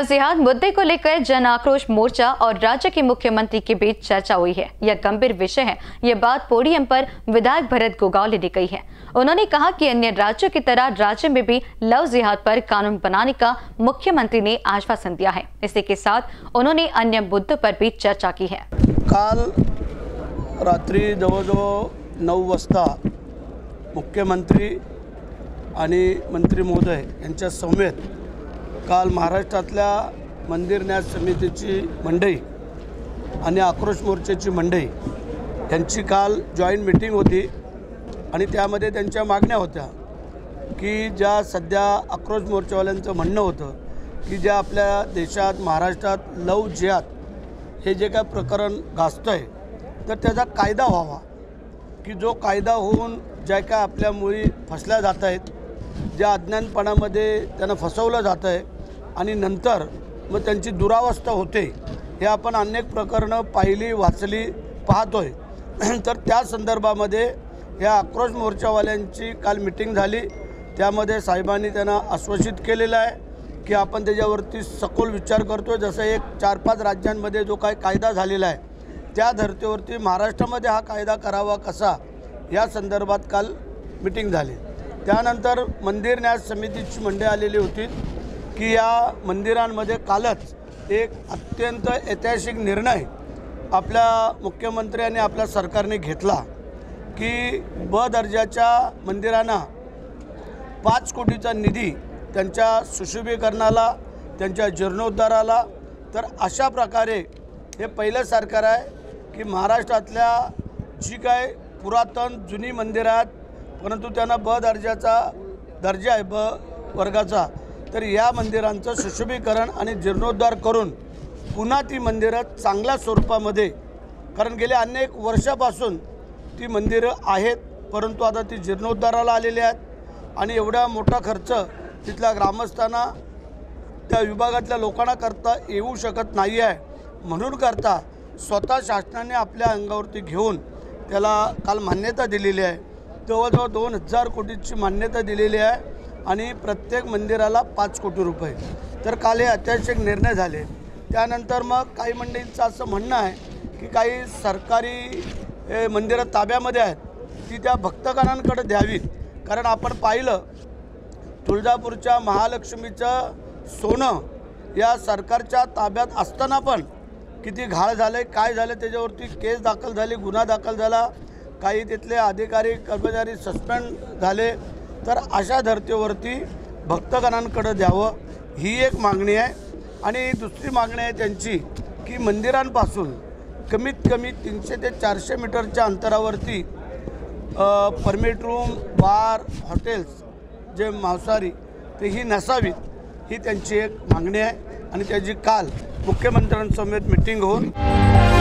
जिहाद मुद्दे को लेकर जन आक्रोश मोर्चा और राज्य के मुख्यमंत्री के बीच चर्चा हुई है। यह गंभीर विषय है। यह बात पोडियम पर विधायक भरत गोगावले ने कही है। उन्होंने कहा कि अन्य राज्यों की तरह राज्य में भी लव जिहाद पर कानून बनाने का मुख्यमंत्री ने आश्वासन दिया है। इसी के साथ उन्होंने अन्य मुद्दों पर भी चर्चा की है। काल रात्री जवळजवळ 9 वाजता मुख्यमंत्री आणि मंत्री महोदय यांच्या समेत काल महाराष्ट्रातल्या मंदिर न्यास समितीची मंडई आणि आक्रोश मोर्चाची मंडई यांची काल जॉईंट मीटिंग होती आणि त्यामध्ये त्यांच्या मागण्या होत्या की ज्या सध्या आक्रोश मोर्चावाल्यांचं म्हणणं होतं की ज्या आपल्या देशात महाराष्ट्रात लव जिहाद हे जे काय प्रकरण गाजतंय तर त्याचा कायदा व्हावा, की जो कायदा होऊन ज्या काय आपल्या मुली फसल्या जात आहेत, ज्या अज्ञानपणामध्ये त्यांना फसवलं जातं आहे आणि नंतर मग त्यांची दुरावस्था होते, हे आपण अनेक प्रकरणं पाहिली वाचली पाहतोय। तर त्या संदर्भामध्ये या आक्रोश मोर्चावाल्यांची काल मीटिंग झाली। त्यामध्ये साहेबांनी त्यांना आश्वासित केलेलं आहे की आपण त्याच्यावरती सखोल विचार करतोय। जसं एक 4-5 राज्यांमध्ये जो काही कायदा झालेला आहे त्या धर्तीवरती महाराष्ट्रामध्ये हा कायदा करावा कसा, या संदर्भात काल मीटिंग झाली। त्यानंतर मंदिर न्यास समितीची मंडळी आलेली होती की या मंदिरांमध्ये कालच एक अत्यंत ऐतिहासिक निर्णय आपल्या मुख्यमंत्र्यांनी आपल्या सरकारने घेतला की ब दर्जाच्या मंदिरांना 5 कोटीचा निधी त्यांच्या सुशोभीकरणाला, त्यांच्या जीर्णोद्धाराला। तर अशा प्रकारे हे पहिलं सरकार आहे की महाराष्ट्रातल्या जी काय पुरातन जुनी मंदिरं आहेत परंतु त्यांना ब दर्जाचा दर्जा आहे, ब वर्गाचा, तर या मंदिरांचं सुशोभीकरण आणि जीर्णोद्धार करून पुन्हा ती मंदिरं चांगल्या स्वरूपामध्ये, कारण गेल्या अनेक वर्षापासून ती मंदिरं आहेत परंतु आता ती जीर्णोद्धाराला आलेली आहेत आणि एवढा मोठा खर्च तिथल्या ग्रामस्थांना, त्या विभागातल्या लोकांना करता येऊ शकत नाही आहे। म्हणून करता स्वतः शासनाने आपल्या अंगावरती घेऊन त्याला काल मान्यता दिलेली आहे। जवळजवळ 2000 कोटीची मान्यता दिलेली आहे आणि प्रत्येक मंदिराला 5 कोटी रुपये। तर काल हे ऐतिहासिक निर्णय झाले। त्यानंतर मग काही मंडळींचं असं म्हणणं आहे की काही सरकारी मंदिरं ताब्यामध्ये आहेत ती त्या भक्तगणांकडे द्यावीत, कारण आपण पाहिलं तुळजापूरच्या महालक्ष्मीचं सोनं या सरकारच्या ताब्यात असताना पण किती घाळ झाले, काय झाले, त्याच्यावरती केस दाखल झाली, गुन्हा दाखल झाला, काही तिथले अधिकारी कर्मचारी सस्पेंड झाले। तर अशा धर्तीवरती भक्तगणांकडे द्यावं ही एक मागणी आहे। आणि दुसरी मागणी आहे त्यांची की मंदिरांपासून कमीत कमी 300 ते 400 मीटरच्या अंतरावरती परमिट रूम, बार, हॉटेल्स जे मांसाहारी ते ही नसावीत, ही त्यांची एक मागणी आहे आणि त्याची काल मुख्यमंत्र्यांसमवेत मीटिंग होऊन